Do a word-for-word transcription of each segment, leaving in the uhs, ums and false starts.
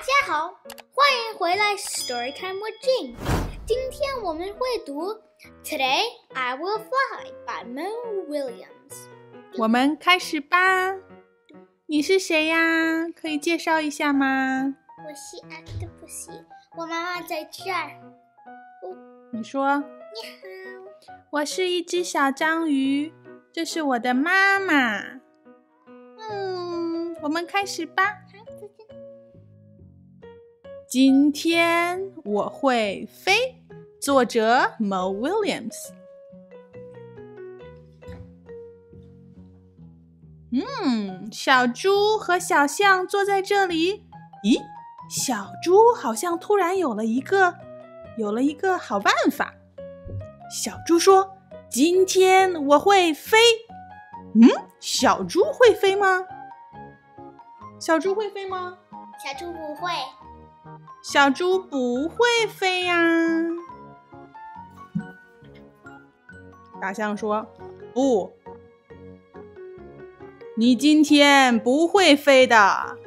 家好，欢迎回来 Storytime with Jing。今天我们会读 Today I Will Fly by Mo Williams。 我们开始吧。你是谁呀？可以介绍一下吗？ 我是 Octopus， 我妈妈在这儿。哦， 你说。 你好。 我是一只小章鱼，这是我的妈妈。嗯，我们开始吧。今天我会飞，作者 Mo Williams。嗯，小猪和小象坐在这里。咦，小猪好像突然有了一个，有了一个好办法。小猪说：“今天我会飞。”嗯，小猪会飞吗？小猪会飞吗？ 小猪不会。 小猪不会飞呀。大象说：“不，你今天不会飞的。”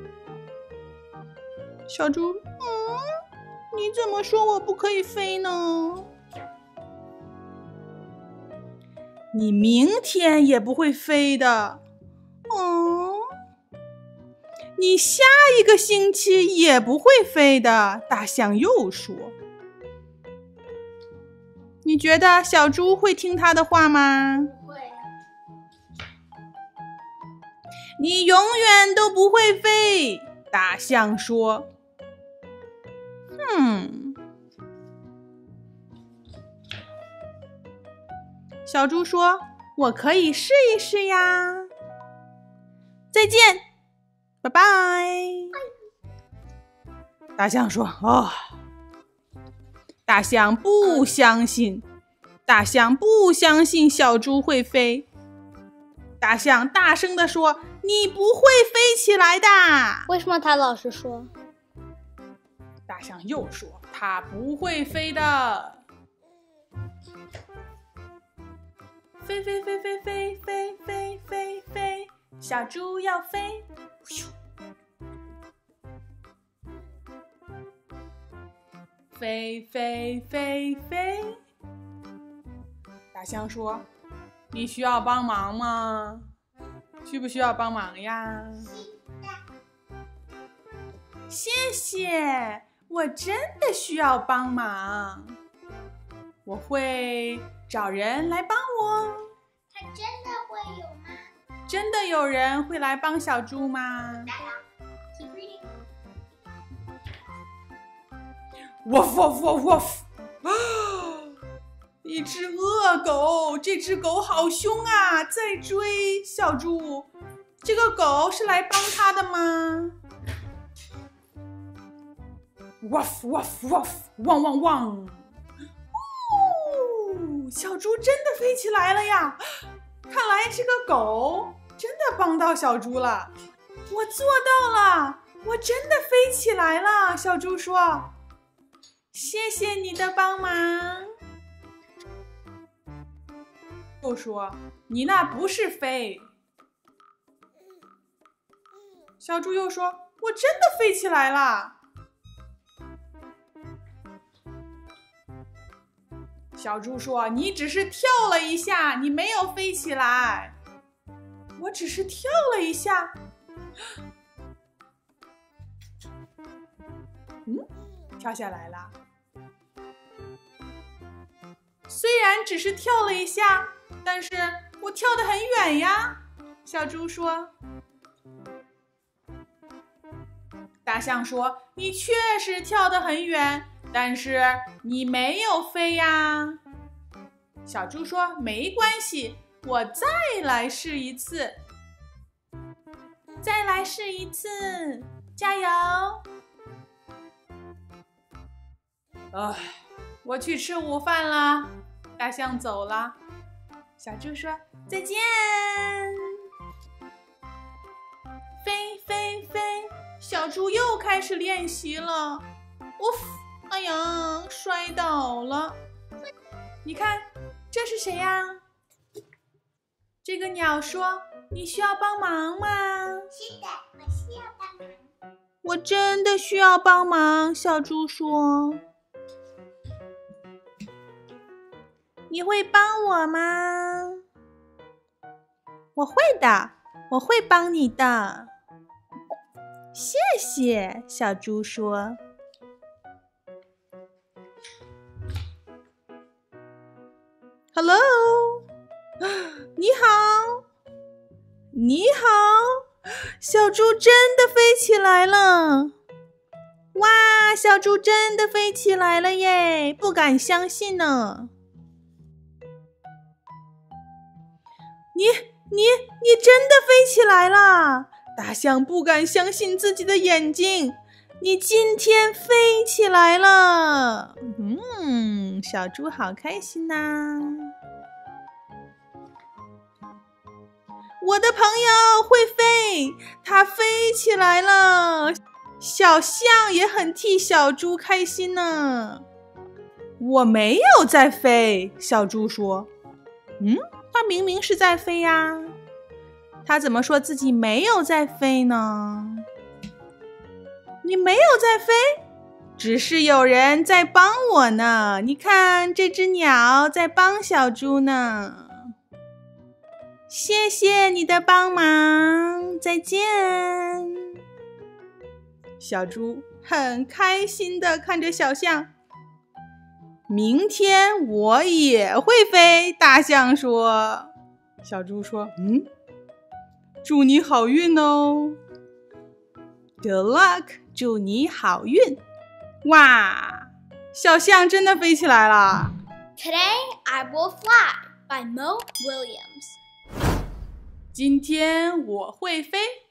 小猪，嗯，你怎么说我不可以飞呢？你明天也不会飞的。哦，你下一个星期也不会飞的。大象又说：“你觉得小猪会听他的话吗？” 不会。 你永远都不会飞。大象说：“嗯。”小猪说：“我可以试一试呀。”再见，拜拜。大象说：“哦。”大象不相信，大象不相信小猪会飞。大象大声地说：“你不会飞起来的。” 为什么他老是说？ 大象又说：“他不会飞的。”飞飞飞飞飞飞飞飞飞，小猪要飞。飞飞飞飞。大象说：“你需要帮忙吗？需不需要帮忙呀？”谢谢，我真的需要帮忙。我会找人来帮我。 他真的会有吗？ 真的有人会来帮小猪吗？ Keep reading. 喔喔喔喔！一只恶狗，这只狗好凶啊，在追小猪。这个狗是来帮它的吗？喔喔喔！汪汪汪！小猪真的飞起来了呀！看来这个狗真的帮到小猪了。我做到了，我真的飞起来了。小猪说：“谢谢你的帮忙。”又说：“你那不是飞。”小猪又说：“我真的飞起来了。”小猪说：“你只是跳了一下，你没有飞起来。”我只是跳了一下。嗯，跳下来了。虽然只是跳了一下，但是我跳得很远呀。小猪说。大象说：“你确实跳得很远，但是你没有飞呀。”小猪说：“没关系，我再来试一次。再来试一次，加油！”唉，我去吃午饭了。大象走了。小猪说：“再见。”飞飞飞，小猪又开始练习了。呜，哎呀，摔倒了。你看，这是谁呀？这个鸟说：“你需要帮忙吗？” 是的，我需要帮忙。 我真的需要帮忙，小猪说。你会帮我吗？我会的，我会帮你的。谢谢，小猪说。Hello， 你好，你好，小猪真的飞起来了！哇，小猪真的飞起来了耶，不敢相信呢。你、你、你真的飞起来了！大象不敢相信自己的眼睛，你今天飞起来了！嗯，小猪好开心呐！我的朋友会飞，它飞起来了。小象也很替小猪开心呢。我没有在飞，小猪说。嗯，它明明是在飞呀。它怎么说自己没有在飞呢？你没有在飞？只是有人在帮我呢。你看，这只鸟在帮小猪呢。谢谢你的帮忙，再见。小猪很开心地看着小象。明天我也会飞，大象说。小猪说，嗯，祝你好运哦。Good luck， 祝你好运。哇，小象真的飞起来了。 Today I will fly by Mo Williams。 今天我会飞。